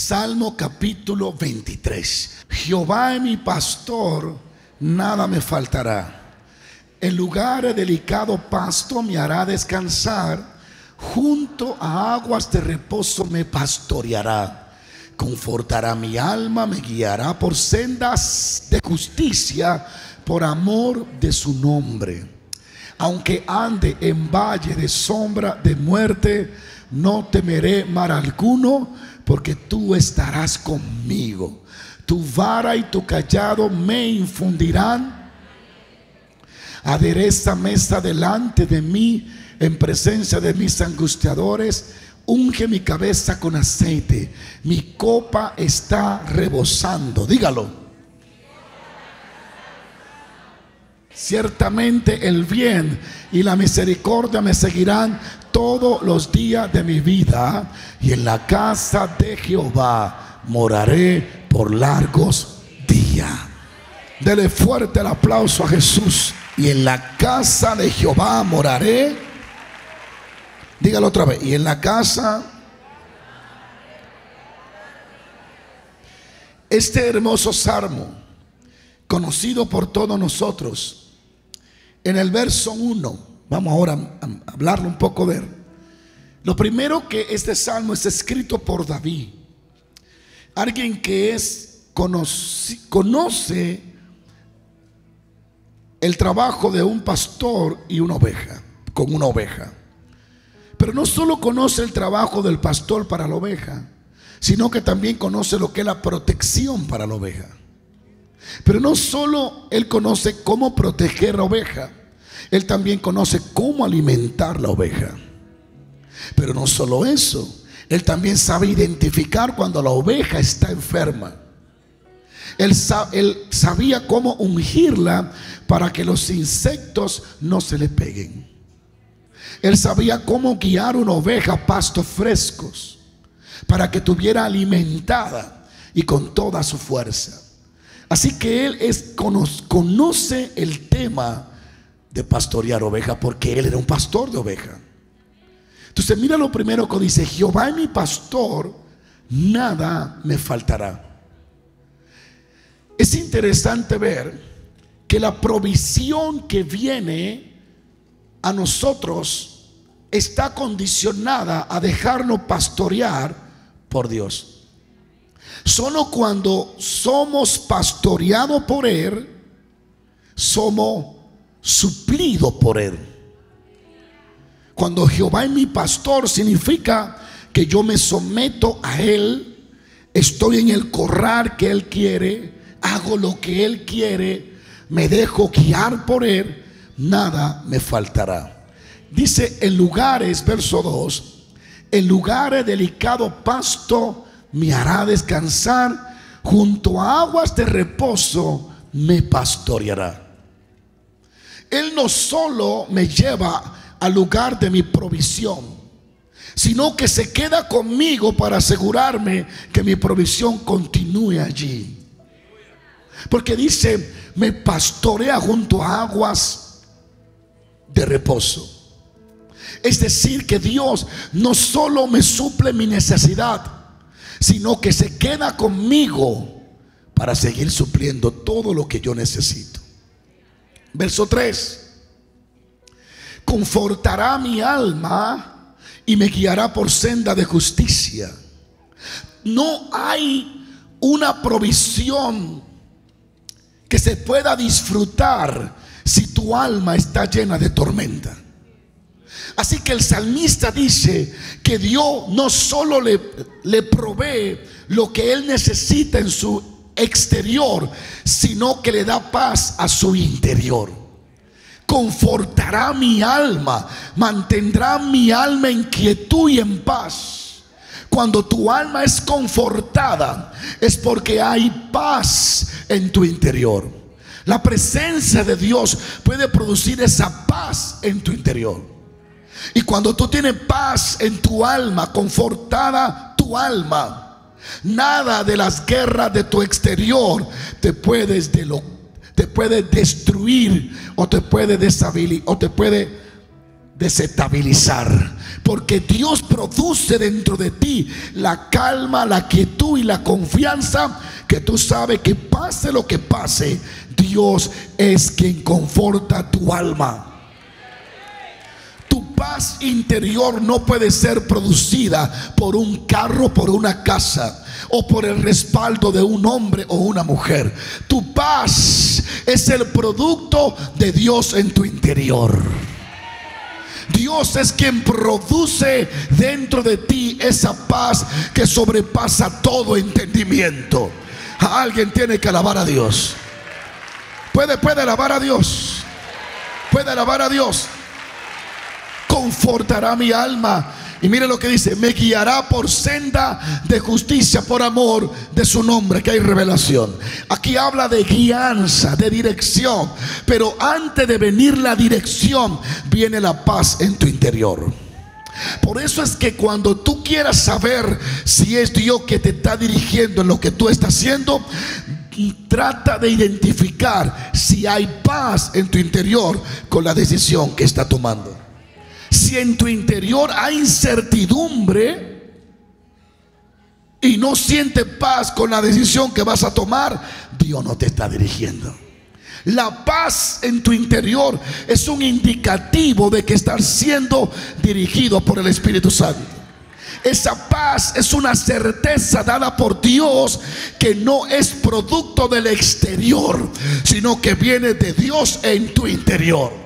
Salmo capítulo 23. Jehová es mi pastor, nada me faltará. En lugares de delicado pasto me hará descansar. Junto a aguas de reposo me pastoreará. Confortará mi alma, me guiará por sendas de justicia, por amor de su nombre. Aunque ande en valle de sombra de muerte, no temeré mal alguno, porque tú estarás conmigo. Tu vara y tu cayado me infundirán. Adereza mesa delante de mí, en presencia de mis angustiadores. Unge mi cabeza con aceite, mi copa está rebosando. Dígalo. Ciertamente el bien y la misericordia me seguirán todos los días de mi vida, y en la casa de Jehová moraré por largos días. Dele fuerte el aplauso a Jesús. Y en la casa de Jehová moraré. Dígalo otra vez. Y en la casa. Este hermoso salmo, conocido por todos nosotros, en el verso 1, vamos ahora a hablarle un poco de él. Lo primero, que este salmo es escrito por David, alguien que conoce el trabajo de un pastor y una oveja, con una oveja. Pero no solo conoce el trabajo del pastor para la oveja, sino que también conoce lo que es la protección para la oveja. Pero no solo él conoce cómo proteger la oveja, él también conoce cómo alimentar la oveja. Pero no solo eso, él también sabe identificar cuando la oveja está enferma. Él sabía cómo ungirla para que los insectos no se le peguen. Él sabía cómo guiar una oveja a pastos frescos para que estuviera alimentada y con toda su fuerza. Así que él conoce el tema de pastorear oveja, porque él era un pastor de oveja. Entonces mira lo primero que dice: Jehová es mi pastor, nada me faltará. Es interesante ver que la provisión que viene a nosotros está condicionada a dejarnos pastorear por Dios. Solo cuando somos pastoreados por Él, somos suplidos por Él. Cuando Jehová es mi pastor, significa que yo me someto a Él, estoy en el corral que Él quiere, hago lo que Él quiere, me dejo guiar por Él, nada me faltará. Dice en lugares, verso 2, en lugares de delicado pasto me hará descansar, junto a aguas de reposo me pastoreará. Él no solo me lleva al lugar de mi provisión, sino que se queda conmigo para asegurarme que mi provisión continúe allí. Porque dice, me pastorea junto a aguas de reposo. Es decir, que Dios no solo me suple mi necesidad, sino que se queda conmigo para seguir supliendo todo lo que yo necesito. Verso 3: confortará mi alma y me guiará por senda de justicia. No hay una provisión que se pueda disfrutar si tu alma está llena de tormenta. Así que el salmista dice que Dios no solo le provee lo que él necesita en su exterior, sino que le da paz a su interior. Confortará mi alma, mantendrá mi alma en quietud y en paz. Cuando tu alma es confortada, es porque hay paz en tu interior. La presencia de Dios puede producir esa paz en tu interior. Y cuando tú tienes paz en tu alma, confortada tu alma, nada de las guerras de tu exterior te puede destruir o te puede desestabilizar, porque Dios produce dentro de ti la calma, la quietud y la confianza, que tú sabes que pase lo que pase, Dios es quien conforta tu alma. Tu paz interior no puede ser producida por un carro, por una casa o por el respaldo de un hombre o una mujer. Tu paz es el producto de Dios en tu interior. Dios es quien produce dentro de ti esa paz que sobrepasa todo entendimiento. Alguien tiene que alabar a Dios. Puede alabar a Dios. Puede alabar a Dios. Confortará mi alma. Y mire lo que dice: me guiará por senda de justicia por amor de su nombre. Que hay revelación. Aquí habla de guianza, de dirección. Pero antes de venir la dirección, viene la paz en tu interior. Por eso es que cuando tú quieras saber si es Dios que te está dirigiendo en lo que tú estás haciendo, trata de identificar si hay paz en tu interior con la decisión que está tomando. Si en tu interior hay incertidumbre y no sientes paz con la decisión que vas a tomar, Dios no te está dirigiendo. La paz en tu interior es un indicativo de que estás siendo dirigido por el Espíritu Santo. Esa paz es una certeza dada por Dios, que no es producto del exterior, sino que viene de Dios en tu interior.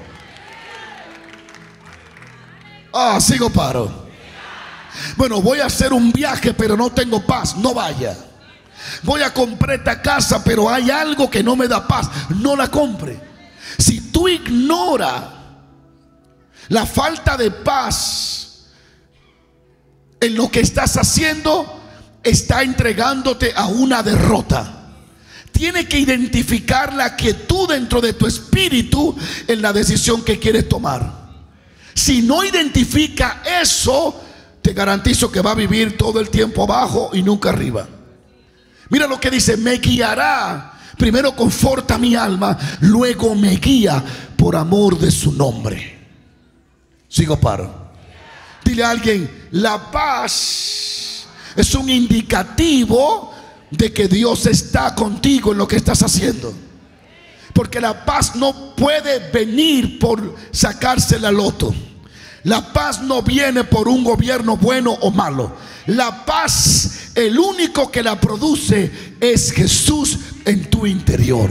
Sigo paro. Bueno, voy a hacer un viaje pero no tengo paz. No vaya. Voy a comprar esta casa pero hay algo que no me da paz. No la compre. Si tú ignoras la falta de paz en lo que estás haciendo, está entregándote a una derrota. Tiene que identificar la quietud dentro de tu espíritu en la decisión que quieres tomar. Si no identifica eso, te garantizo que va a vivir todo el tiempo abajo y nunca arriba. Mira lo que dice: me guiará. Primero conforta mi alma, luego me guía por amor de su nombre. Sigo paro. Dile a alguien: la paz es un indicativo de que Dios está contigo en lo que estás haciendo. Porque la paz no puede venir por sacarse la loto. La paz no viene por un gobierno bueno o malo. La paz, el único que la produce es Jesús en tu interior.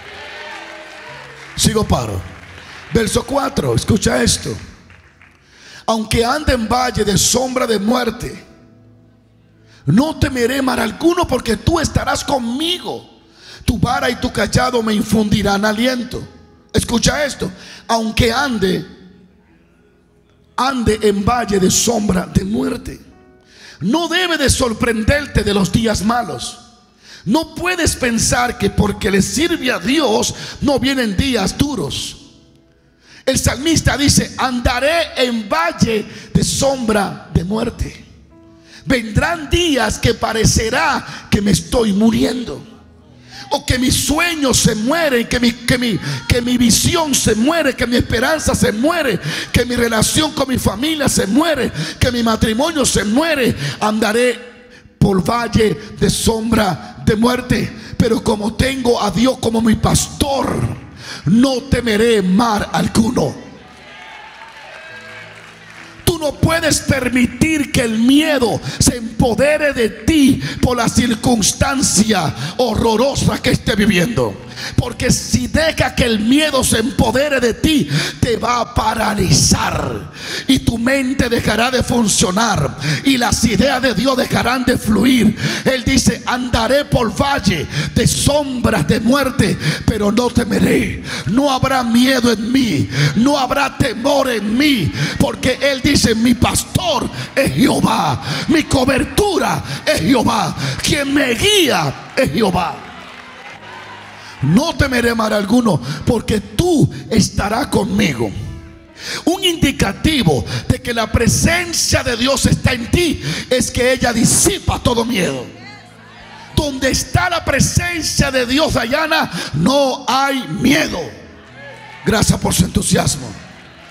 Sigo paro. Verso 4, escucha esto: aunque ande en valle de sombra de muerte, no temeré mal alguno, porque tú estarás conmigo. Tu vara y tu cayado me infundirán aliento. Escucha esto: aunque ande en valle de sombra de muerte. No debe de sorprenderte de los días malos. No puedes pensar que porque le sirve a Dios no vienen días duros. El salmista dice: andaré en valle de sombra de muerte. Vendrán días que parecerá que me estoy muriendo, o que mis sueños se mueren, que mi visión se muere, que mi esperanza se muere, que mi relación con mi familia se muere, que mi matrimonio se muere. Andaré por valle de sombra de muerte, pero como tengo a Dios como mi pastor, no temeré mal alguno. Tú no puedes permitir que el miedo se empodere de ti por la circunstancia horrorosa que esté viviendo. Porque si deja que el miedo se empodere de ti, te va a paralizar y tu mente dejará de funcionar y las ideas de Dios dejarán de fluir. Él dice: andaré por valle de sombras de muerte, pero no temeré. No habrá miedo en mí, no habrá temor en mí, porque Él dice: mi pastor es Jehová, mi cobertura es Jehová, quien me guía es Jehová. No temeré mal alguno, porque tú estarás conmigo. Un indicativo de que la presencia de Dios está en ti es que ella disipa todo miedo. Donde está la presencia de Dios, Dayana, no hay miedo. Gracias por su entusiasmo. Si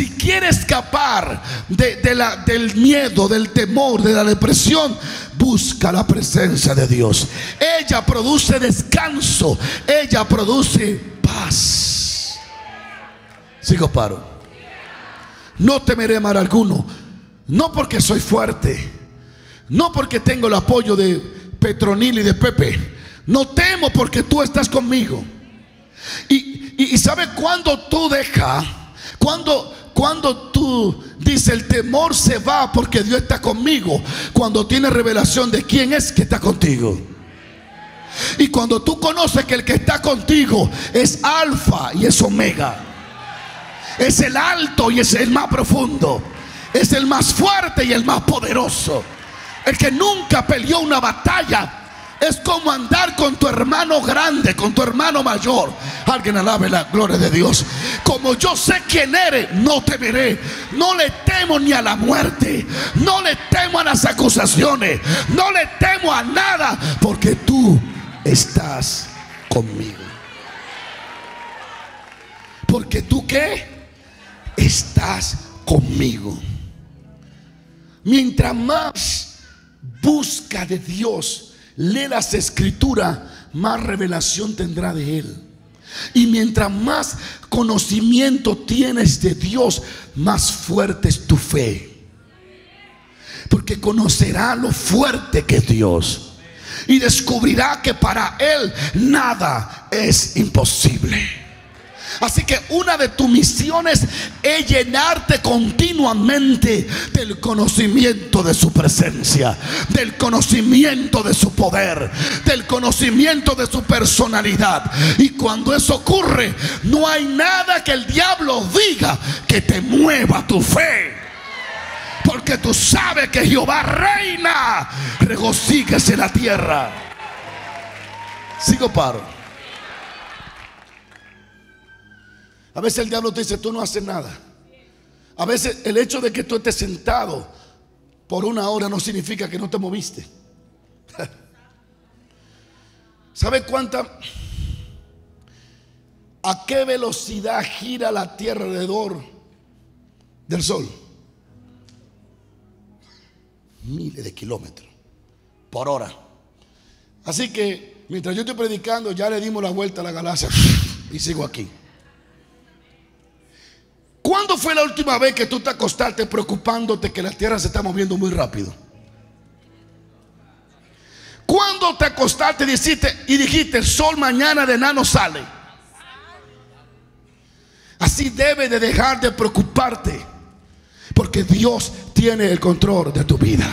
Si quiere escapar del miedo, del temor, de la depresión, busca la presencia de Dios. Ella produce descanso, ella produce paz. Sigo paro. No temeré mal alguno, no porque soy fuerte, no porque tengo el apoyo de Petronil y de Pepe. No temo porque tú estás conmigo. Y ¿sabe cuándo tú dejas? Cuando tú dices el temor se va porque Dios está conmigo, cuando tienes revelación de quién es que está contigo. Y cuando tú conoces que el que está contigo es Alfa y es Omega, es el alto y es el más profundo, es el más fuerte y el más poderoso, el que nunca peleó una batalla. Es como andar con tu hermano grande, con tu hermano mayor. Alguien alabe la gloria de Dios. Como yo sé quién eres, no temeré. No le temo ni a la muerte, no le temo a las acusaciones, no le temo a nada, porque tú estás conmigo. Porque tú ¿qué? Estás conmigo. Mientras más busca de Dios, lee las escrituras, más revelación tendrá de Él. Y mientras más conocimiento tienes de Dios, más fuerte es tu fe, porque conocerá lo fuerte que es Dios y descubrirá que para Él nada es imposible. Así que una de tus misiones es llenarte continuamente del conocimiento de su presencia, del conocimiento de su poder, del conocimiento de su personalidad. Y cuando eso ocurre, no hay nada que el diablo diga que te mueva tu fe, porque tú sabes que Jehová reina. Regocíguese en la tierra. Sigo paro. A veces el diablo te dice: tú no haces nada. A veces el hecho de que tú estés sentado por una hora no significa que no te moviste. ¿Sabe a qué velocidad gira la tierra alrededor del sol? Miles de kilómetros por hora. Así que mientras yo estoy predicando, ya le dimos la vuelta a la galaxia y sigo aquí. ¿Cuándo fue la última vez que tú te acostaste preocupándote que la tierra se está moviendo muy rápido? ¿Cuándo te acostaste y dijiste: el sol mañana de nada no sale? Así debes de dejar de preocuparte, porque Dios tiene el control de tu vida.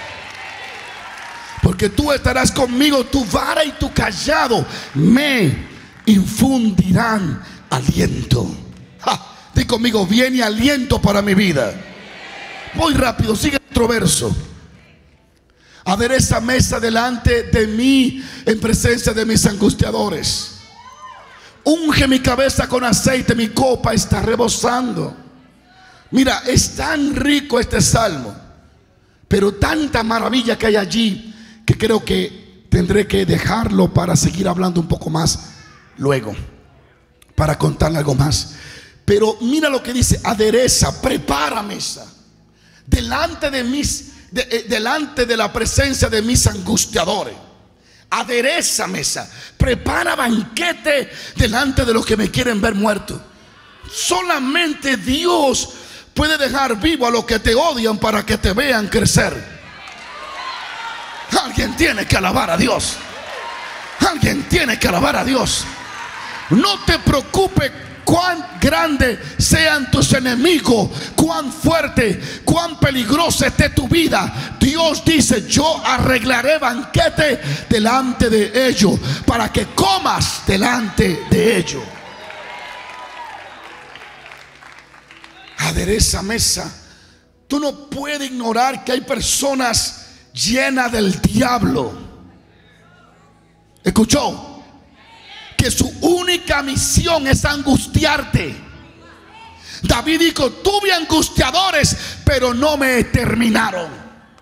Porque tú estarás conmigo, tu vara y tu callado me infundirán aliento. ¡Ja! Di conmigo: viene aliento para mi vida. Muy rápido, sigue otro verso. Adereza mesa delante de mí en presencia de mis angustiadores. Unge mi cabeza con aceite, mi copa está rebosando. Mira, es tan rico este salmo, pero tanta maravilla que hay allí, que creo que tendré que dejarlo para seguir hablando un poco más luego, para contarle algo más. Pero mira lo que dice: adereza, prepara mesa delante de la presencia de mis angustiadores. Adereza mesa, prepara banquete delante de los que me quieren ver muerto. Solamente Dios puede dejar vivo a los que te odian para que te vean crecer. Alguien tiene que alabar a Dios. Alguien tiene que alabar a Dios. No te preocupes cuán grandes sean tus enemigos, cuán fuerte, cuán peligrosa esté tu vida. Dios dice: yo arreglaré banquete delante de ellos, para que comas delante de ellos. Adereza mesa. Tú no puedes ignorar que hay personas llenas del diablo. ¿Escuchó? Que su única misión es angustiarte. David dijo: tuve angustiadores, pero no me terminaron.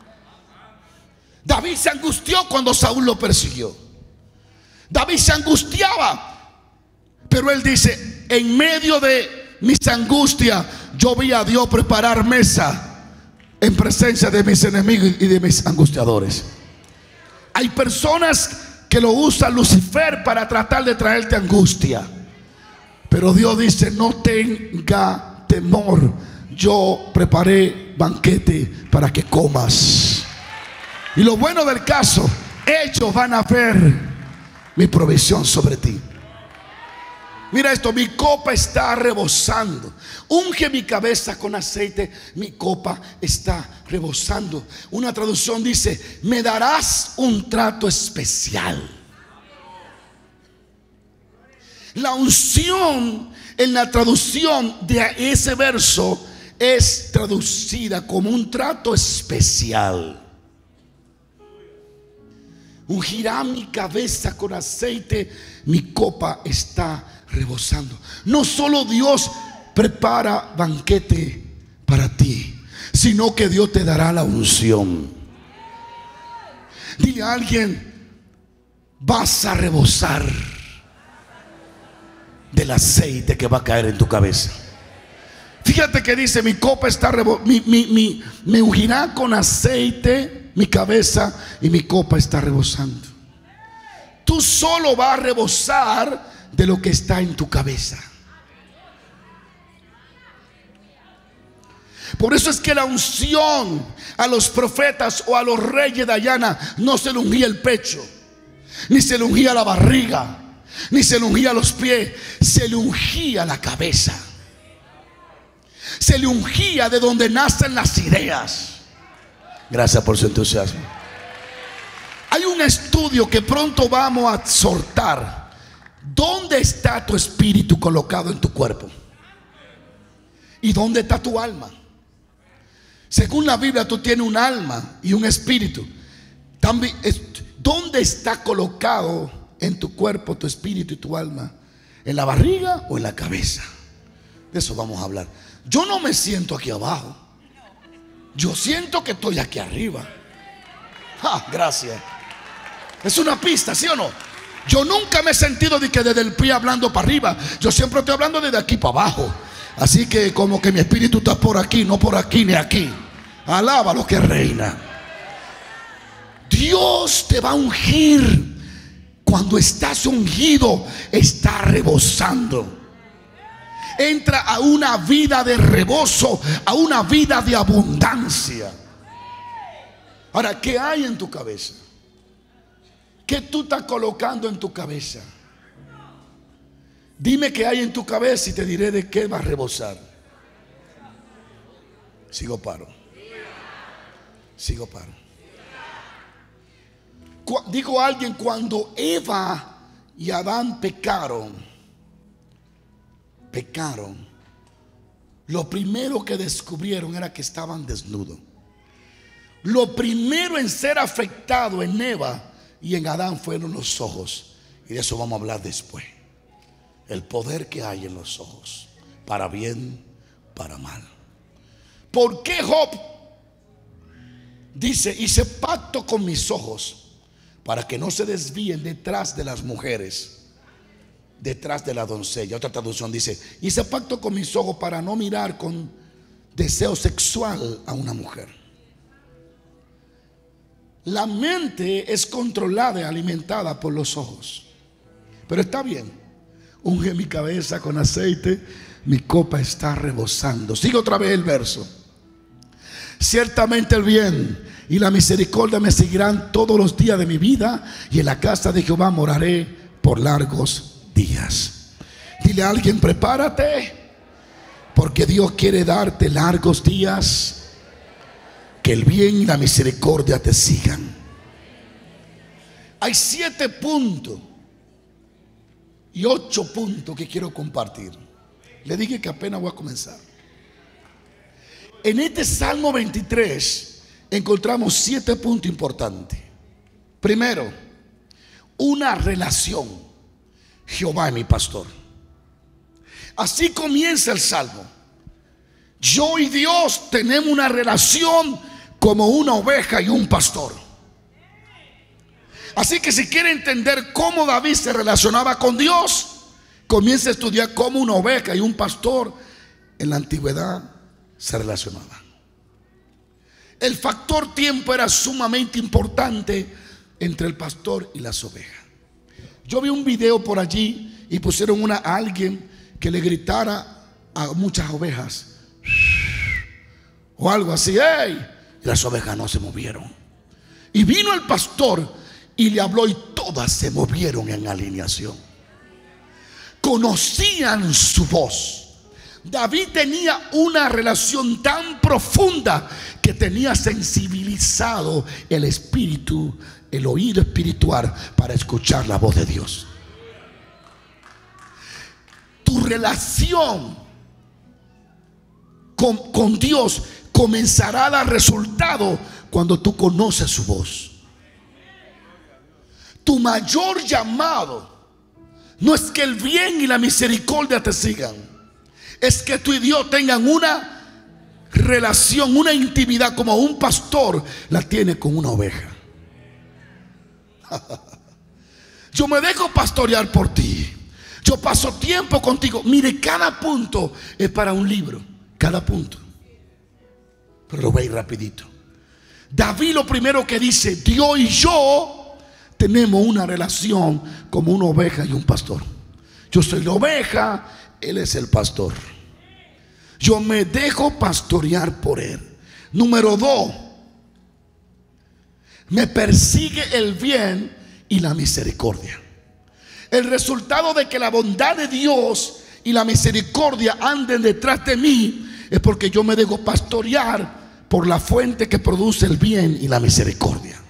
David se angustió cuando Saúl lo persiguió. David se angustiaba, pero él dice: en medio de mis angustias yo vi a Dios preparar mesa en presencia de mis enemigos y de mis angustiadores. Hay personas que lo usa Lucifer para tratar de traerte angustia, pero Dios dice: no tenga temor, yo preparé banquete para que comas. Y lo bueno del caso, ellos van a ver mi provisión sobre ti. Mira esto: mi copa está rebosando. Unge mi cabeza con aceite, mi copa está rebosando. Una traducción dice: me darás un trato especial. La unción en la traducción de ese verso es traducida como un trato especial. Ungirá mi cabeza con aceite, mi copa está rebosando. No solo Dios prepara banquete para ti, sino que Dios te dará la unción. Dile a alguien: vas a rebosar del aceite que va a caer en tu cabeza. Fíjate que dice: mi copa está me ungirá con aceite mi cabeza y mi copa está rebosando. Tú solo vas a rebosar de lo que está en tu cabeza. Por eso es que la unción a los profetas o a los reyes de Dayana no se le ungía el pecho, ni se le ungía la barriga, ni se le ungía los pies, se le ungía la cabeza. Se le ungía de donde nacen las ideas. Gracias por su entusiasmo. Hay un estudio que pronto vamos a exhortar. ¿Dónde está tu espíritu colocado en tu cuerpo? ¿Y dónde está tu alma? Según la Biblia, tú tienes un alma y un espíritu. También, ¿dónde está colocado en tu cuerpo tu espíritu y tu alma? ¿En la barriga o en la cabeza? De eso vamos a hablar. Yo no me siento aquí abajo, yo siento que estoy aquí arriba. Gracias. Es una pista, ¿sí o no? Yo nunca me he sentido de que desde el pie hablando para arriba. Yo siempre estoy hablando desde aquí para abajo. Así que como que mi espíritu está por aquí, no por aquí ni aquí. Alaba lo que reina. Dios te va a ungir. Cuando estás ungido, está rebosando. Entra a una vida de rebozo, a una vida de abundancia. Ahora, ¿qué hay en tu cabeza? ¿Qué tú estás colocando en tu cabeza? Dime qué hay en tu cabeza y te diré de qué va a rebosar. Sigo paro. Sigo paro. Digo a alguien: cuando Eva y Adán pecaron, lo primero que descubrieron era que estaban desnudos. Lo primero en ser afectado en Eva y en Adán fueron los ojos. Y de eso vamos a hablar después. El poder que hay en los ojos, para bien, para mal. ¿Por qué Job dice: hice pacto con mis ojos para que no se desvíen detrás de las mujeres, detrás de la doncella? Otra traducción dice: hice pacto con mis ojos para no mirar con deseo sexual a una mujer. La mente es controlada y alimentada por los ojos. Pero está bien. Unge mi cabeza con aceite, mi copa está rebosando. Sigue otra vez el verso. Ciertamente el bien y la misericordia me seguirán todos los días de mi vida, y en la casa de Jehová moraré por largos días. Dile a alguien: prepárate, porque Dios quiere darte largos días. Que el bien y la misericordia te sigan. Hay 7 puntos y 8 puntos que quiero compartir. Le dije que apenas voy a comenzar. En este Salmo 23 encontramos 7 puntos importantes. Primero, una relación. Jehová es mi pastor. Así comienza el Salmo. Yo y Dios tenemos una relación como una oveja y un pastor. Así que si quiere entender cómo David se relacionaba con Dios, comienza a estudiar cómo una oveja y un pastor en la antigüedad se relacionaban. El factor tiempo era sumamente importante entre el pastor y las ovejas. Yo vi un video por allí y pusieron a alguien que le gritara a muchas ovejas o algo así, ¡hey! Y las ovejas no se movieron. Y vino el pastor y le habló y todas se movieron en alineación. Conocían su voz. David tenía una relación tan profunda que tenía sensibilizado el espíritu, el oído espiritual para escuchar la voz de Dios. Tu relación con Dios comenzará a dar resultado cuando tú conoces su voz. Tu mayor llamado no es que el bien y la misericordia te sigan, es que tú y Dios tengan una relación, una intimidad como un pastor la tiene con una oveja. Yo me dejo pastorear por ti. Yo paso tiempo contigo. Mire, cada punto es para un libro. Cada punto. Pero lo veis rapidito. David lo primero que dice: Dios y yo tenemos una relación como una oveja y un pastor. Yo soy la oveja, él es el pastor. Yo me dejo pastorear por él. Número 2, me persigue el bien y la misericordia. El resultado de que la bondad de Dios y la misericordia anden detrás de mí es porque yo me dejo pastorear por la fuente que produce el bien y la misericordia.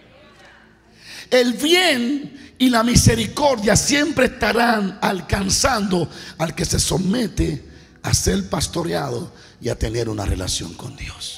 El bien y la misericordia siempre estarán alcanzando al que se somete a ser pastoreado y a tener una relación con Dios.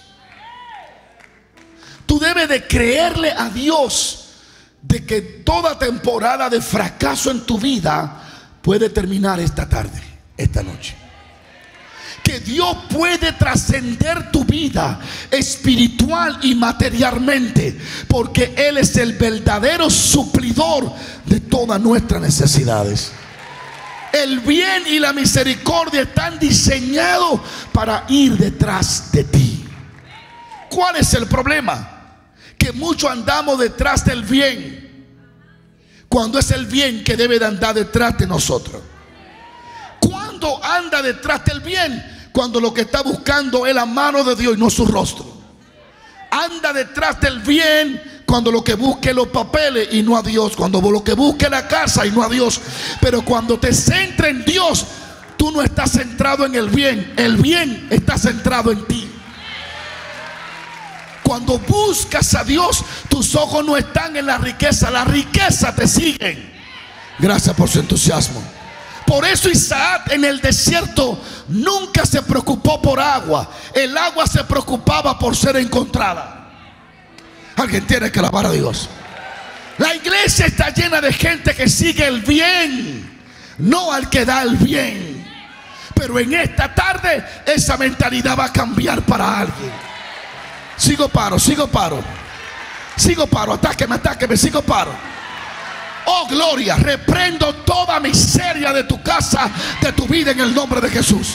Tú debes de creerle a Dios de que toda temporada de fracaso en tu vida puede terminar esta tarde, esta noche. Que Dios puede trascender tu vida espiritual y materialmente, porque Él es el verdadero suplidor de todas nuestras necesidades. El bien y la misericordia están diseñados para ir detrás de ti. ¿Cuál es el problema? Que muchos andamos detrás del bien, cuando es el bien que debe de andar detrás de nosotros. ¿Cuándo anda detrás del bien? Cuando lo que está buscando es la mano de Dios y no su rostro. Anda detrás del bien cuando lo que busque los papeles y no a Dios. Cuando lo que busque la casa y no a Dios. Pero cuando te centra en Dios, tú no estás centrado en el bien está centrado en ti. Cuando buscas a Dios, tus ojos no están en la riqueza te siguen. Gracias por su entusiasmo. Por eso Isaac en el desierto nunca se preocupó por agua. El agua se preocupaba por ser encontrada. Alguien tiene que alabar a Dios. La iglesia está llena de gente que sigue el bien, no al que da el bien. Pero en esta tarde esa mentalidad va a cambiar para alguien. Sigo paro, atáqueme, sigo paro. Oh gloria, reprendo toda miseria de tu casa, de tu vida, en el nombre de Jesús.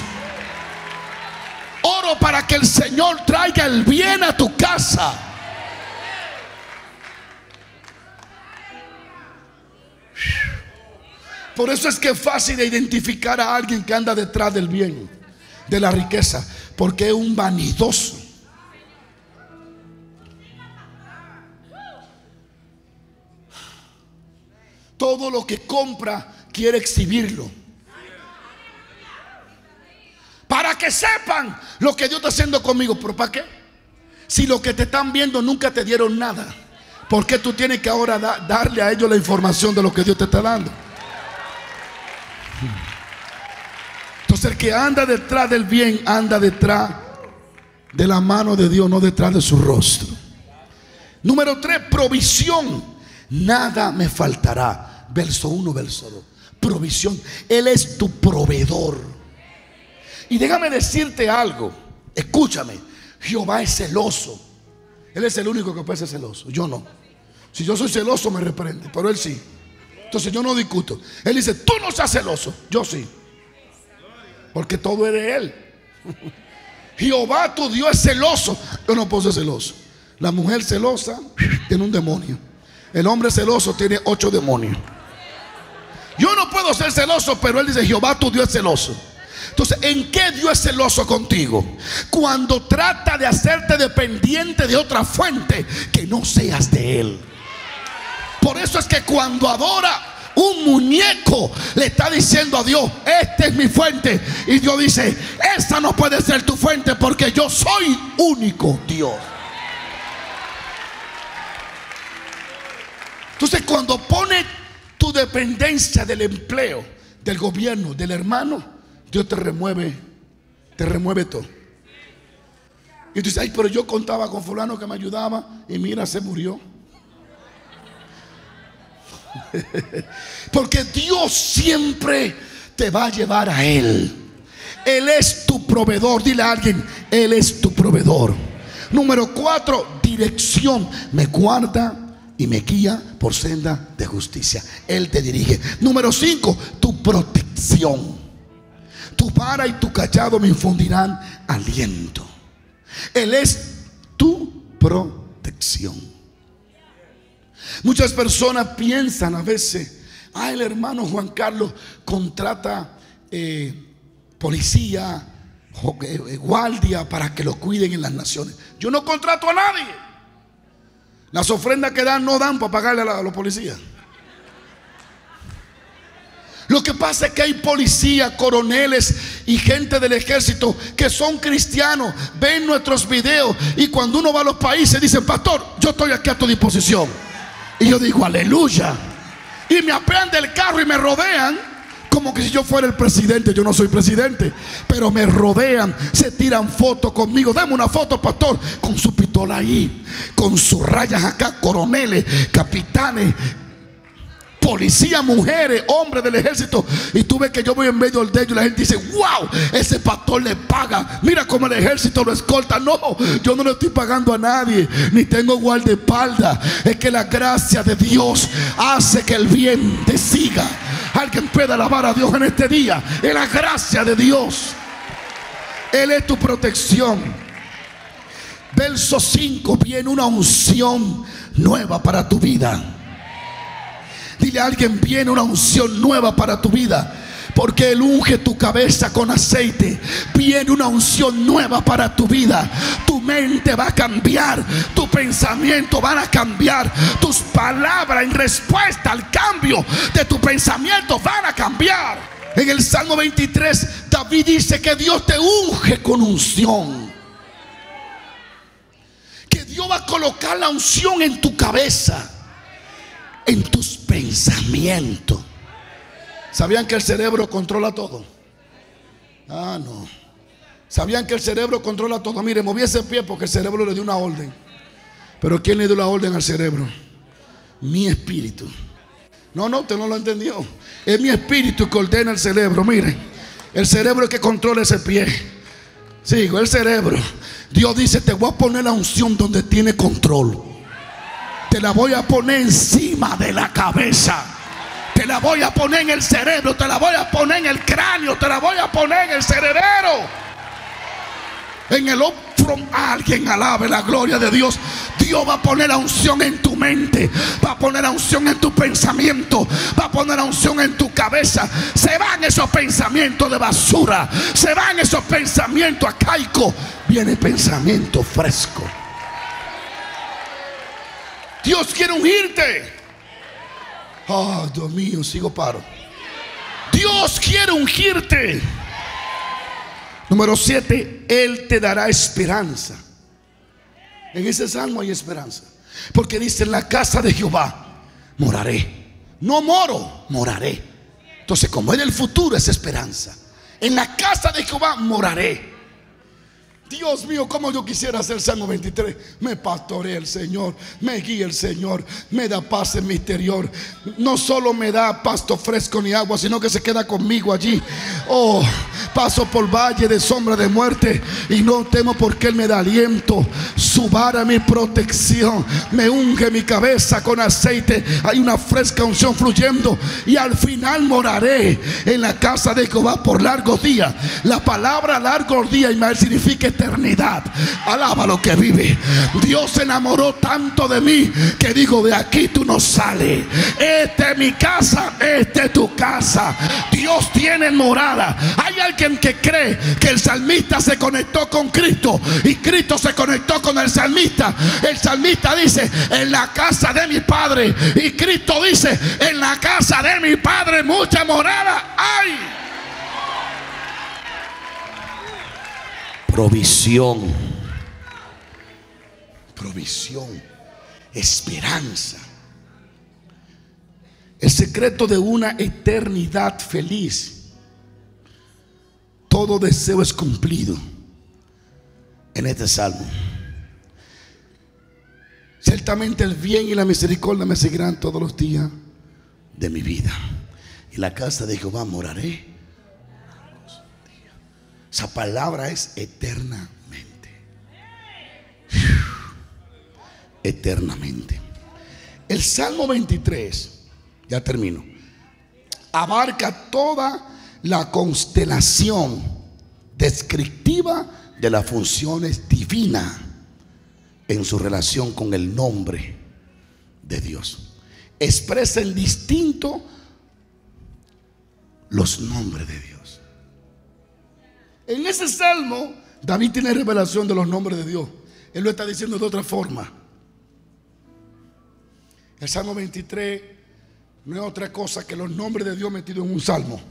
Oro para que el Señor traiga el bien a tu casa. Por eso es que es fácil de identificar a alguien que anda detrás del bien, de la riqueza, porque es un vanidoso. Todo lo que compra quiere exhibirlo, para que sepan lo que Dios está haciendo conmigo. ¿Pero para qué? Si lo que te están viendo nunca te dieron nada, ¿por qué tú tienes que ahora darle a ellos la información de lo que Dios te está dando? Entonces el que anda detrás del bien anda detrás de la mano de Dios, no detrás de su rostro. Número 3, provisión. Nada me faltará. Verso 1, verso 2. Provisión. Él es tu proveedor. Y déjame decirte algo. Escúchame. Jehová es celoso. Él es el único que puede ser celoso. Yo no. Si yo soy celoso me reprende, pero Él sí. Entonces yo no discuto. Él dice: tú no seas celoso. Yo sí. Porque todo es de Él. Jehová tu Dios es celoso. Yo no puedo ser celoso. La mujer celosa tiene un demonio. El hombre celoso tiene 8 demonios. Yo no puedo ser celoso, pero él dice: Jehová tu Dios es celoso. Entonces, ¿en qué Dios es celoso contigo? Cuando trata de hacerte dependiente de otra fuente que no seas de él. Por eso es que cuando adora un muñeco, le está diciendo a Dios: esta es mi fuente. Y Dios dice: esa no puede ser tu fuente, porque yo soy único Dios. Entonces, cuando pone tu dependencia del empleo, del gobierno, del hermano, Dios te remueve todo. Y tú dices: ay, pero yo contaba con fulano que me ayudaba y mira, se murió. Porque Dios siempre te va a llevar a Él. Él es tu proveedor. Dile a alguien: Él es tu proveedor. Número 4, dirección. Me guarda y me guía por senda de justicia. Él te dirige. Número 5, tu protección. Tu vara y tu cayado me infundirán aliento. Él es tu protección. Muchas personas piensan a veces: ah, el hermano Juan Carlos contrata policía, guardia para que lo cuiden en las naciones. Yo no contrato a nadie. Las ofrendas que dan no dan para pagarle a los policías. Lo que pasa es que hay policías, coroneles y gente del ejército que son cristianos, ven nuestros videos y cuando uno va a los países dicen: pastor, yo estoy aquí a tu disposición. Y yo digo: aleluya. Y me apean del carro y me rodean como que si yo fuera el presidente. Yo no soy presidente, pero me rodean, se tiran fotos conmigo. Dame una foto, pastor, con su pistola ahí, con sus rayas acá, coroneles, capitanes, policías, mujeres, hombres del ejército. Y tú ves que yo voy en medio de ellos y la gente dice: wow, ese pastor le paga. Mira cómo el ejército lo escolta. No, yo no le estoy pagando a nadie, ni tengo guardaespaldas. Es que la gracia de Dios hace que el bien te siga. Alguien puede alabar a Dios en este día. Es la gracia de Dios. Él es tu protección. Verso 5, viene una unción nueva para tu vida. Dile a alguien: viene una unción nueva para tu vida. Porque Él unge tu cabeza con aceite. Viene una unción nueva para tu vida. Tu mente va a cambiar. Tu pensamiento van a cambiar. Tus palabras en respuesta al cambio de tu pensamiento van a cambiar. En el Salmo 23, David dice que Dios te unge con unción. Que Dios va a colocar la unción en tu cabeza, en tus pensamientos. ¿Sabían que el cerebro controla todo? Ah, no. ¿Sabían que el cerebro controla todo? Mire, moví ese pie porque el cerebro le dio una orden. Pero ¿quién le dio la orden al cerebro? Mi espíritu. No, usted no lo entendió. Es mi espíritu que ordena el cerebro. Mire, el cerebro es que controla ese pie. Sigo, el cerebro. Dios dice: te voy a poner la unción donde tiene control. Te la voy a poner encima de la cabeza. Te la voy a poner en el cerebro. Te la voy a poner en el cráneo. Te la voy a poner en el cerebro. En el hombro. Alguien alabe la gloria de Dios. Dios va a poner la unción en tu mente. Va a poner la unción en tu pensamiento. Va a poner la unción en tu cabeza. Se van esos pensamientos de basura. Se van esos pensamientos arcaicos. Viene pensamiento fresco. Dios quiere ungirte. Oh, Dios mío, sigo paro. Dios quiere ungirte. Número 7, Él te dará esperanza. En ese salmo hay esperanza. Porque dice: en la casa de Jehová moraré. No moro, moraré. Entonces, como en el futuro es esperanza. En la casa de Jehová moraré. Dios mío, como yo quisiera hacer Salmo 23. Me pastorea el Señor, me guía el Señor, me da paz en mi interior. No solo me da pasto fresco ni agua, sino que se queda conmigo allí. Oh, paso por valle de sombra de muerte y no temo, porque Él me da aliento. Su vara mi protección, me unge mi cabeza con aceite. Hay una fresca unción fluyendo. Y al final moraré en la casa de Jehová por largos días. La palabra largos días, Ismael, significa eternidad. Alaba lo que vive. Dios se enamoró tanto de mí que digo: de aquí tú no sales. Esta es mi casa, esta es tu casa. Dios tiene morada. Hay alguien que cree que el salmista se conectó con Cristo y Cristo se conectó con el salmista. El salmista dice: en la casa de mi padre, y Cristo dice: en la casa de mi padre mucha morada hay. Provisión, provisión, esperanza. El secreto de una eternidad feliz. Todo deseo es cumplido en este salmo. Ciertamente el bien y la misericordia me seguirán todos los días de mi vida. En la casa de Jehová moraré. Esa palabra es eternamente. Eternamente. El Salmo 23, ya termino, abarca toda la constelación descriptiva de las funciones divinas en su relación con el nombre de Dios. Expresa en distinto los nombres de Dios. En ese salmo, David tiene revelación de los nombres de Dios. Él lo está diciendo de otra forma. El Salmo 23 no es otra cosa que los nombres de Dios metidos en un salmo.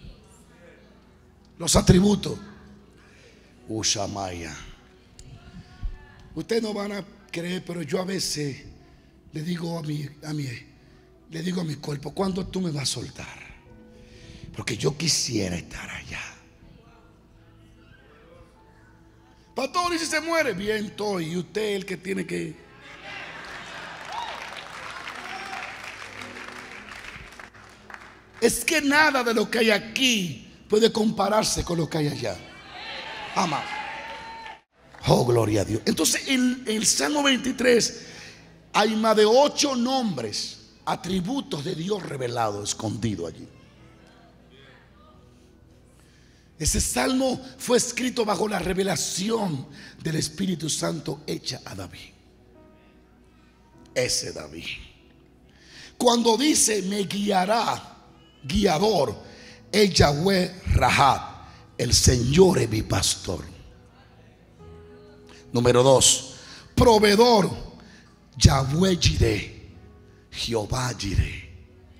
Los atributos. Ushamaya. Ustedes no van a creer, pero yo a veces le digo a mi cuerpo: ¿cuándo tú me vas a soltar? Porque yo quisiera estar allá. Pastor, ¿y si se muere? Bien, estoy. Y usted es el que tiene que... Es que nada de lo que hay aquí puede compararse con lo que hay allá. Ama. Oh, gloria a Dios. Entonces en el Salmo 23 hay más de 8 nombres, atributos de Dios revelados, escondidos allí. Ese salmo fue escrito bajo la revelación del Espíritu Santo hecha a David. Ese David, cuando dice: me guiará, guiador, el Yahweh Rahab, el Señor es mi pastor. Número 2, proveedor, Yahweh Jireh, Jehová Jireh.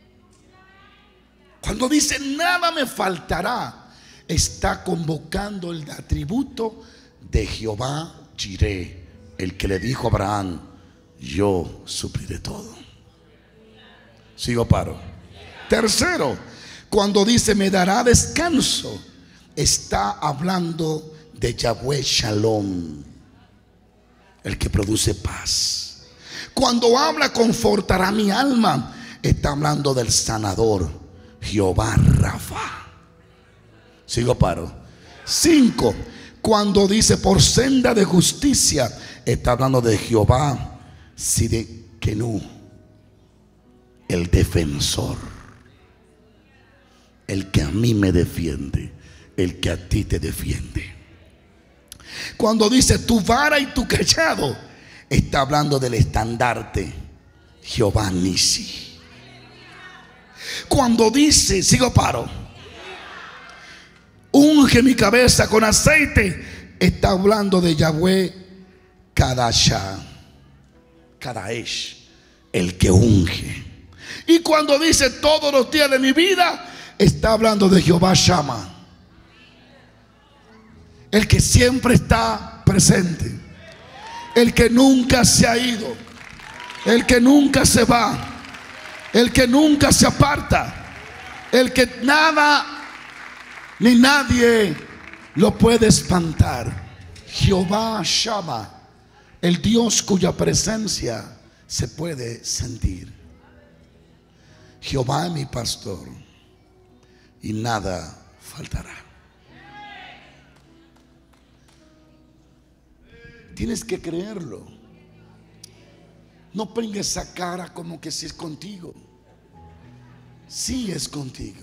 Cuando dice: nada me faltará, está convocando el atributo de Jehová Jireh, el que le dijo a Abraham: yo supliré todo. Sigo, paro. Tercero, cuando dice: me dará descanso, está hablando de Yahweh Shalom, el que produce paz. Cuando habla: confortará mi alma, está hablando del sanador, Jehová Rafa. Sigo, paro. 5, cuando dice: por senda de justicia, está hablando de Jehová Sidkenu, el defensor, el que a mí me defiende, el que a ti te defiende. Cuando dice: tu vara y tu cayado, está hablando del estandarte, Jehová Nisi. Cuando dice, sigo, paro, unge mi cabeza con aceite, está hablando de Yahweh Kadash, el que unge. Y cuando dice: todos los días de mi vida, está hablando de Jehová Shammah, el que siempre está presente, el que nunca se ha ido, el que nunca se va, el que nunca se aparta, el que nada ni nadie lo puede espantar. Jehová Shama, el Dios cuya presencia se puede sentir. Jehová es mi pastor y nada faltará. Tienes que creerlo. No pongas esa cara como que si es contigo. Sí es contigo.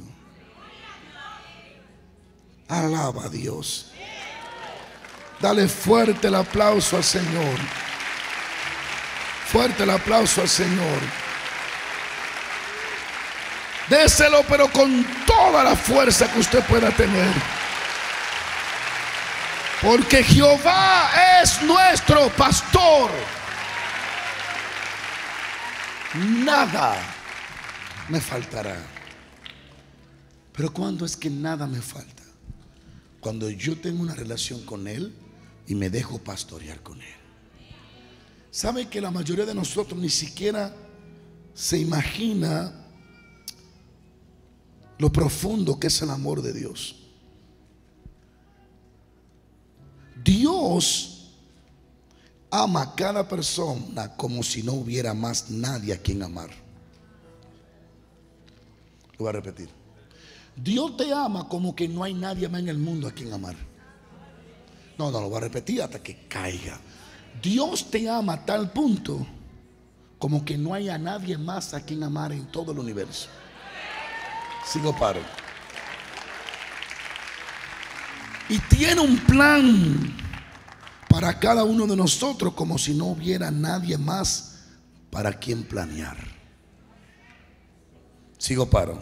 Alaba a Dios. Dale fuerte el aplauso al Señor. Fuerte el aplauso al Señor. Déselo, pero con toda la fuerza que usted pueda tener. Porque Jehová es nuestro pastor. Nada me faltará. Pero ¿cuándo es que nada me falta? Cuando yo tengo una relación con Él y me dejo pastorear con Él. ¿Sabe que la mayoría de nosotros ni siquiera se imagina lo profundo que es el amor de Dios? Dios ama a cada persona como si no hubiera más nadie a quien amar. Lo voy a repetir. Dios te ama como que no hay nadie más en el mundo a quien amar. No, lo voy a repetir hasta que caiga. Dios te ama a tal punto como que no hay a nadie más a quien amar en todo el universo. Sigo paro. Y tiene un plan para cada uno de nosotros como si no hubiera nadie más para quien planear. Sigo paro.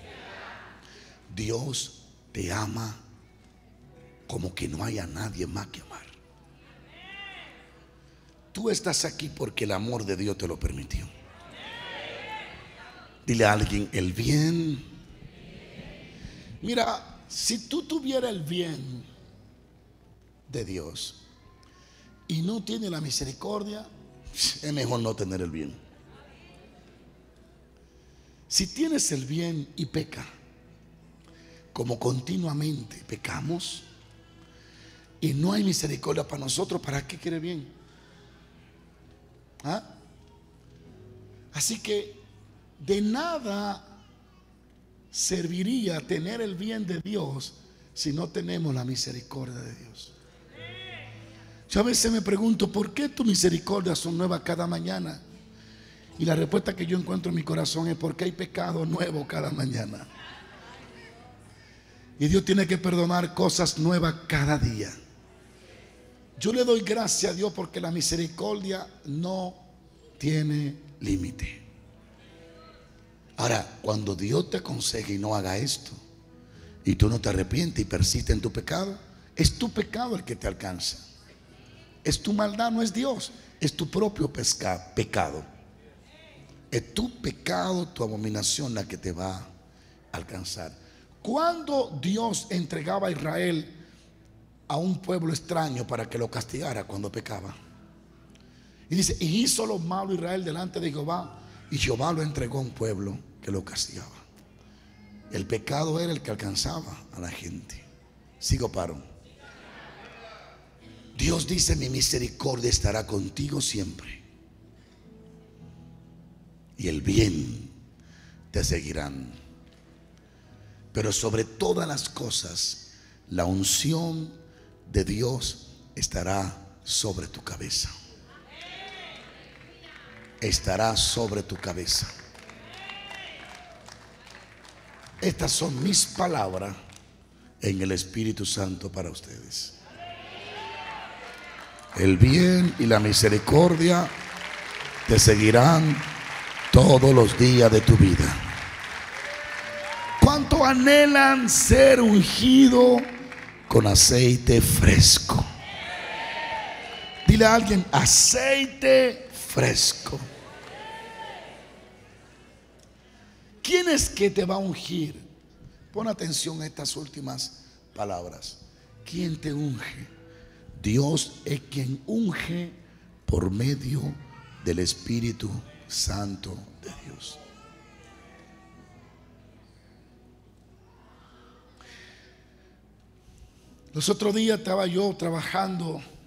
Dios te ama como que no haya nadie más que amar. Tú estás aquí porque el amor de Dios te lo permitió. Dile a alguien: el bien. Mira, si tú tuvieras el bien de Dios y no tienes la misericordia, es mejor no tener el bien. Si tienes el bien y peca, como continuamente pecamos, y no hay misericordia para nosotros, ¿para qué quiere bien? ¿Ah? Así que de nada serviría tener el bien de Dios si no tenemos la misericordia de Dios. Yo a veces me pregunto: ¿por qué tus misericordias son nuevas cada mañana? Y la respuesta que yo encuentro en mi corazón es: porque hay pecado nuevo cada mañana. Y Dios tiene que perdonar cosas nuevas cada día. Yo le doy gracias a Dios porque la misericordia no tiene límite. Ahora, cuando Dios te aconseja y no haga esto, y tú no te arrepientes y persistes en tu pecado, es tu pecado el que te alcanza. Es tu maldad, no es Dios. Es tu propio pecado. Es tu pecado, tu abominación la que te va a alcanzar. Cuando Dios entregaba a Israel a un pueblo extraño para que lo castigara cuando pecaba, y dice: y hizo lo malo Israel delante de Jehová, y Jehová lo entregó a un pueblo que lo castigaba. El pecado era el que alcanzaba a la gente. Sigo paro. Dios dice: mi misericordia estará contigo siempre, y el bien te seguirán. Pero sobre todas las cosas, la unción de Dios estará sobre tu cabeza. Estará sobre tu cabeza. Estas son mis palabras en el Espíritu Santo para ustedes. El bien y la misericordia te seguirán todos los días de tu vida. ¿Cuánto anhelan ser ungido con aceite fresco? Dile a alguien: aceite fresco. ¿Quién es que te va a ungir? Pon atención a estas últimas palabras. ¿Quién te unge? Dios es quien unge por medio del Espíritu Santo de Dios. Los otros días estaba yo trabajando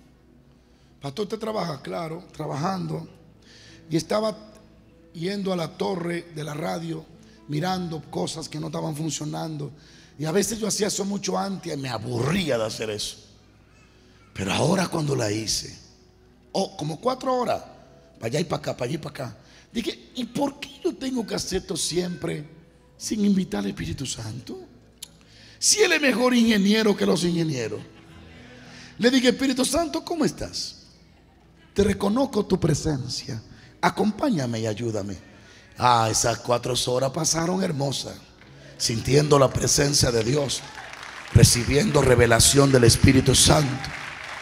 Pastor, ¿usted trabaja? Claro, trabajando. Y estaba yendo a la torre de la radio, mirando cosas que no estaban funcionando. Y a veces yo hacía eso mucho antes y me aburría de hacer eso. Pero ahora cuando la hice, como 4 horas, para allá y para acá, para allá y para acá, dije, ¿y por qué yo tengo que hacer esto siempre sin invitar al Espíritu Santo? Si Él es mejor ingeniero que los ingenieros. Le dije, Espíritu Santo, ¿cómo estás? Te reconozco tu presencia. Acompáñame y ayúdame. Esas 4 horas pasaron hermosas, sintiendo la presencia de Dios, recibiendo revelación del Espíritu Santo.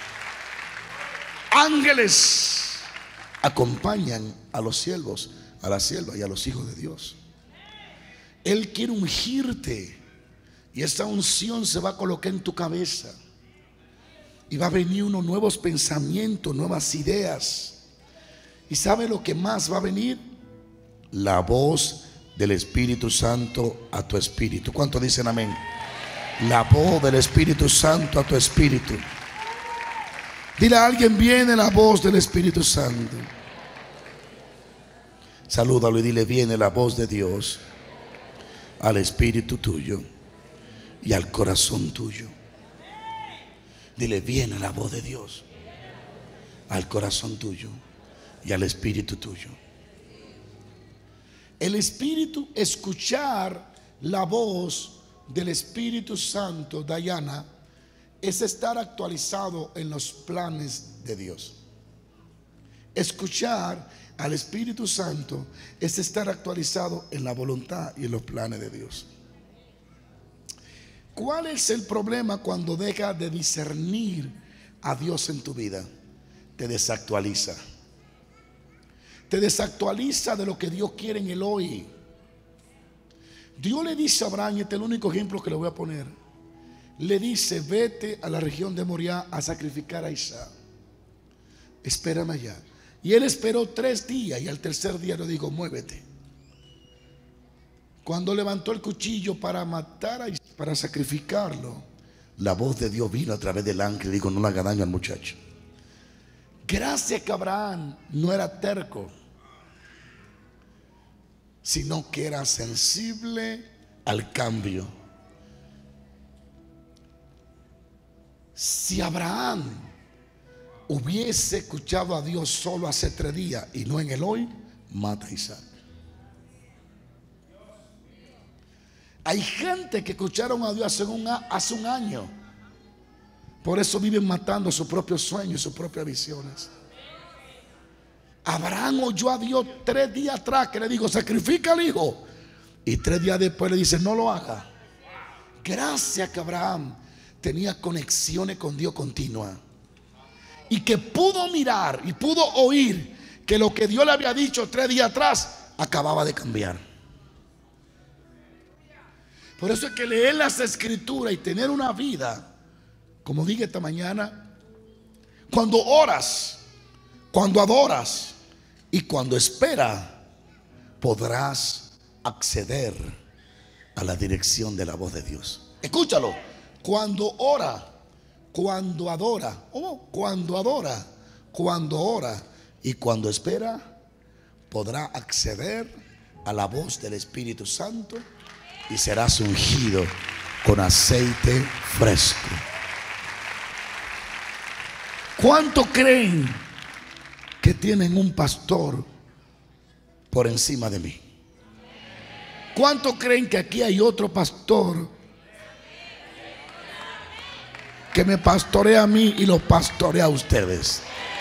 Ángeles acompañan a los siervos, a las siervas y a los hijos de Dios. Él quiere ungirte, y esa unción se va a colocar en tu cabeza, y va a venir unos nuevos pensamientos, nuevas ideas. ¿Y sabe lo que más va a venir? La voz del Espíritu Santo a tu espíritu. ¿Cuántos dicen amén? La voz del Espíritu Santo a tu espíritu. Dile a alguien, viene la voz del Espíritu Santo. Salúdalo y dile, viene la voz de Dios al espíritu tuyo y al corazón tuyo. Dile, viene la voz de Dios al corazón tuyo y al espíritu tuyo. El espíritu, escuchar la voz del Espíritu Santo, Dayana, es estar actualizado en los planes de Dios. Escuchar al Espíritu Santo es estar actualizado en la voluntad y en los planes de Dios. ¿Cuál es el problema cuando dejas de discernir a Dios en tu vida? Te desactualiza. Te desactualiza de lo que Dios quiere en el hoy. Dios le dice a Abraham, y este es el único ejemplo que le voy a poner. Le dice, vete a la región de Moriah a sacrificar a Isaac. Espérame allá. Y él esperó 3 días y al tercer día le dijo, muévete. Cuando levantó el cuchillo para matar a Isaac, para sacrificarlo, la voz de Dios vino a través del ángel y dijo, no le haga daño al muchacho. Gracias que Abraham no era terco, sino que era sensible al cambio. Si Abraham hubiese escuchado a Dios solo hace 3 días y no en el hoy, mata a Isaac. Hay gente que escucharon a Dios hace un año. Por eso viven matando sus propios sueños, sus propias visiones. Abraham oyó a Dios 3 días atrás que le dijo, sacrifica al hijo. Y 3 días después le dice, no lo haga. Gracias que Abraham tenía conexiones con Dios continua. Y que pudo mirar y pudo oír que lo que Dios le había dicho 3 días atrás acababa de cambiar. Por eso es que leer las escrituras y tener una vida, como dije esta mañana, cuando oras, cuando adoras y cuando esperas, podrás acceder a la dirección de la voz de Dios. Escúchalo. Cuando ora, cuando adora, cuando ora y cuando espera, podrá acceder a la voz del Espíritu Santo y serás ungido con aceite fresco. ¿Cuánto creen que tienen un pastor por encima de mí? ¿Cuánto creen que aquí hay otro pastor que me pastorea a mí y los pastorea a ustedes?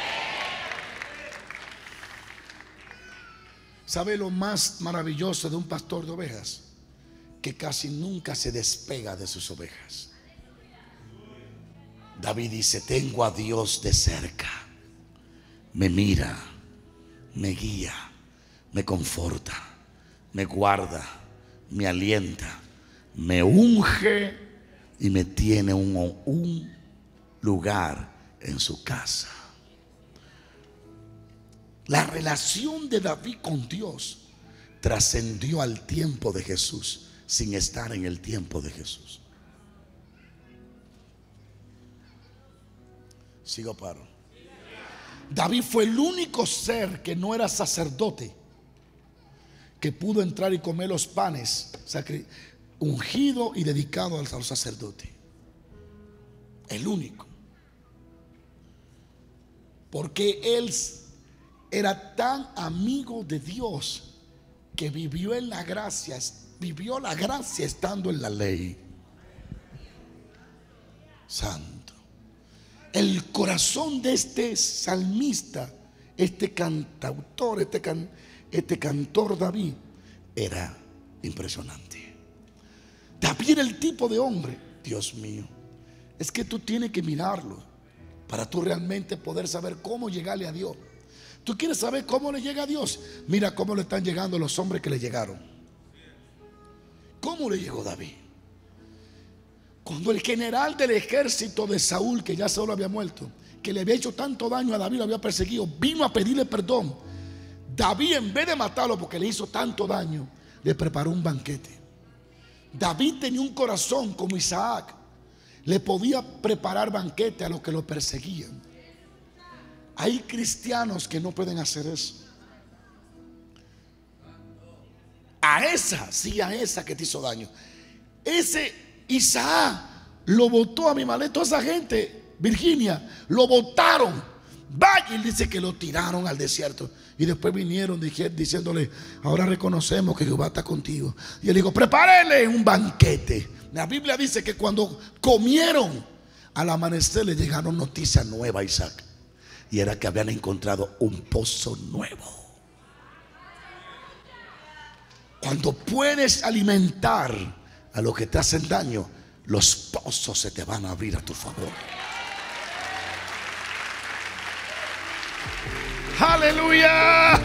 ¿Sabe lo más maravilloso de un pastor de ovejas? Que casi nunca se despega de sus ovejas. David dice, tengo a Dios de cerca. Me mira, me guía, me conforta, me guarda, me alienta, me unge y me tiene un lugar en su casa. La relación de David con Dios trascendió al tiempo de Jesús sin estar en el tiempo de Jesús. Sigo paro. David fue el único ser que no era sacerdote que pudo entrar y comer los panes ungido y dedicado al sacerdote. El único. Porque él era tan amigo de Dios que vivió en la gracia, vivió la gracia estando en la ley. Santo. El corazón de este salmista, este cantautor, este cantor David, era impresionante. David era el tipo de hombre, Dios mío, es que tú tienes que mirarlo para tú realmente poder saber cómo llegarle a Dios. ¿Tú quieres saber cómo le llega a Dios? Mira cómo le están llegando los hombres que le llegaron. ¿Cómo le llegó David? Cuando el general del ejército de Saúl, que ya Saúl había muerto, que le había hecho tanto daño a David, lo había perseguido, vino a pedirle perdón. David, en vez de matarlo porque le hizo tanto daño, le preparó un banquete. David tenía un corazón como Isaac. Le podía preparar banquete a los que lo perseguían. Hay cristianos que no pueden hacer eso. A esa que te hizo daño. Ese Isaac lo botó a mi madre. Toda esa gente, Virginia, lo botaron. Vaya, y dice que lo tiraron al desierto. Y después vinieron diciéndole: ahora reconocemos que Jehová está contigo. Y él dijo: prepárenle un banquete. La Biblia dice que cuando comieron, al amanecer le llegaron noticias nuevas a Isaac. Y era que habían encontrado un pozo nuevo. Cuando puedes alimentar a los que te hacen daño, los pozos se te van a abrir a tu favor. Aleluya.